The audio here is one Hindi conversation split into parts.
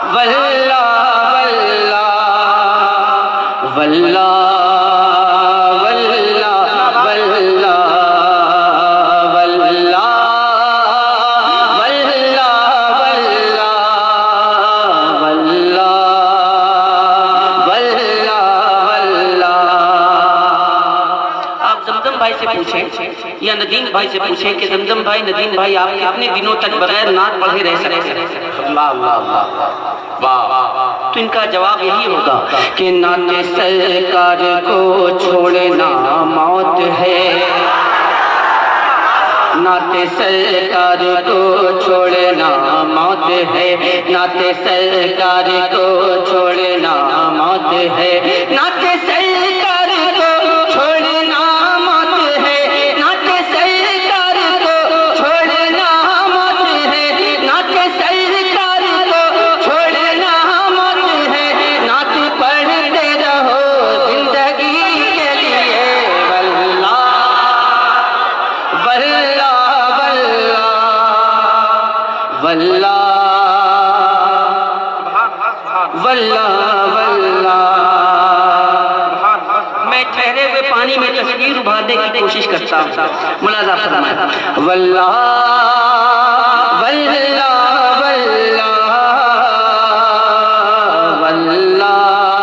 वल्ला वल्ला वल्ला वल्ला वल्ला वल्ला वल्ला वल्ला वल्ला वल्ला। आप जमजम भाई से पूछें या नदीम भाई से पूछें कि जमजम भाई, नदीम भाई, आप कितने दिनों तक बगैर नात पढ़े रह सकते हैं? तो इनका जवाब यही होगा कि नाते सरकार को छोड़ना मौत है, नाते सरकार को छोड़ना मौत है, नाते सरकार को छोड़ना मौत है, नाते सरकार को छोड़ना मौत है, नाते सरकार को छोड़ना मौत है, नाते सरकार को छोड़ना मौत है, नात पढ़ते रहो जिंदगी के लिए। वल्ला वल्ला वल्ला वल्ला वल्ला। मैं ठहरे हुए पानी में तस्वीर उभारने की कोशिश करता हूँ, मुलाजा फरमाएं। वल्ला वल्ला वल्ला वल्ला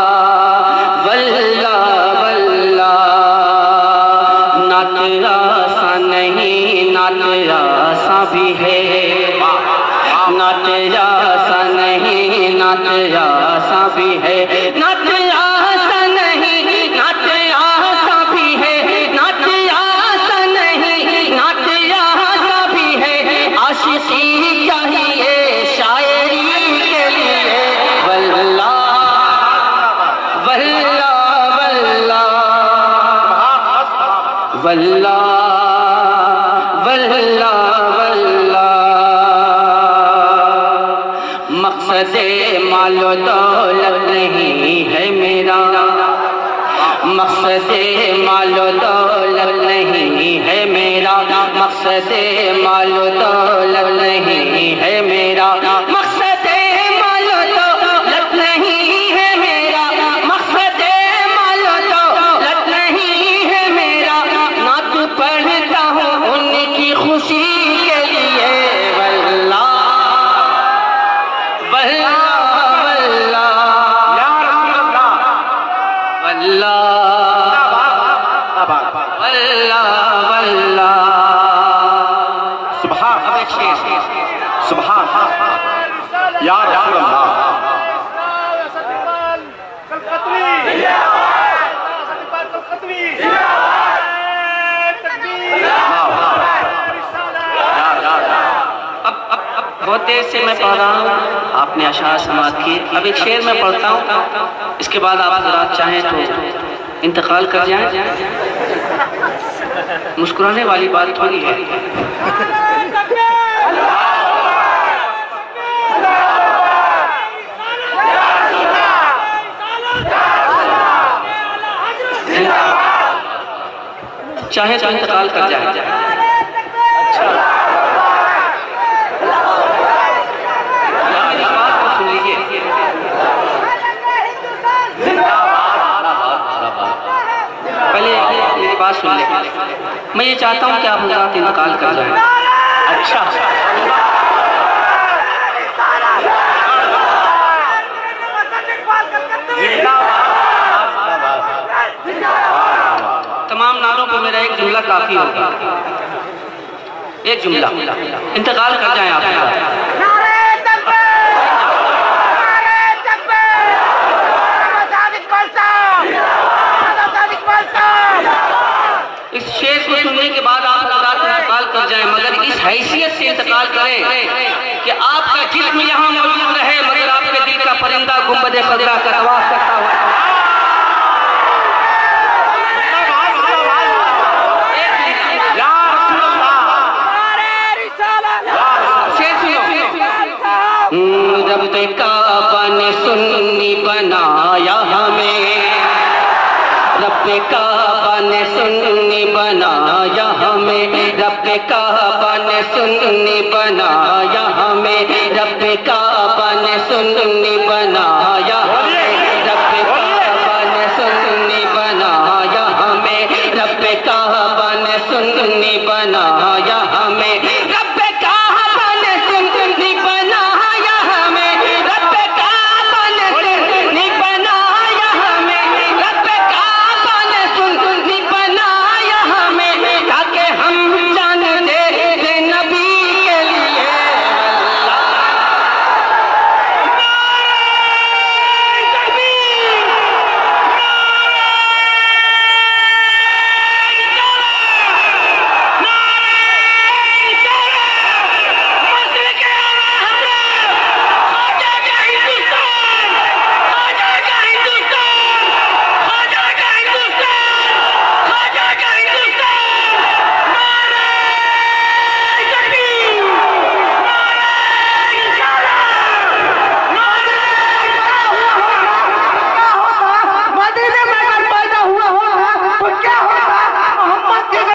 वल्ला वल्ला। नात आसान नहीं, नात आसान भी है, नात आसान नहीं, नात आसान भी है, नात आसान नहीं, नात आसान भी है, नात आसान नहीं, नात आसान भी है। आशिकी चाहिए शायरी के लिए। वल्ला वल्ला वल्ला वल्ला वल्ला वल्ला। मकसदे मालो दौलत नहीं है मेरा, मकसदे मालो दौलत नहीं है मेरा, मकसदे मालो दौलत नहीं है मेरा, मकसदे मालो दौलत नहीं है मेरा, मकसदे मालो दौलत नहीं है मेरा। नात पढ़ता हूँ उनकी खुशी के लिए। वल्ला वल्ला वल्ला वल्ला वल्ला वल्ला। सुभान सुभान या रसूल अल्लाह। बहुत देर से मैं पढ़ रहा हूँ, आपने अशार समात किए। अब एक शेर में पढ़ता हूँ, इसके बाद आप हज़रात चाहें तो इंतकाल कर जाएं। मुस्कुराने वाली बात थोड़ी है। चाहे तो इंतकाल कर जाए। सुन लीजिए, पहले मेरी बात सुन ले। मैं ये चाहता हूँ कि आप हज़रात इंतकाल कर जाएं। अच्छा, तमाम नारों पर मेरा एक जुमला काफी होगा। एक जुमला, इंतकाल कर जाएं आप। इस शेर को सुनने के बाद आप इंतकाल कर जाएं, मगर इस हैसियत से इंतकाल करें कि आपका जिस्म यहाँ मौजूद रहे, मगर आपके दिल का परिंदा गुंबद खज़रा का तवाफ करता हुआ। रब काबा ने सुन्नी बनाया हमें, रब काबा ने सुन्नी बनाया हमें, रब काबा ने सुन्नी बनाया हमें, रब काबा ने सुन्नी